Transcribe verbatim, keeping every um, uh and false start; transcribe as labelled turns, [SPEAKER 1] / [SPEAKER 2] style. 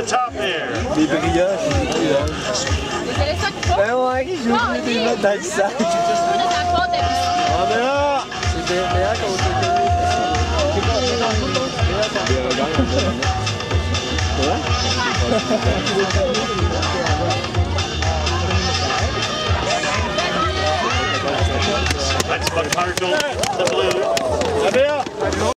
[SPEAKER 1] top there.
[SPEAKER 2] Des brillages. Ben ouais, j'ai oublié des mettre dans le sac. Ah mais là! C'est bien qu'on se
[SPEAKER 1] That's Mccargo.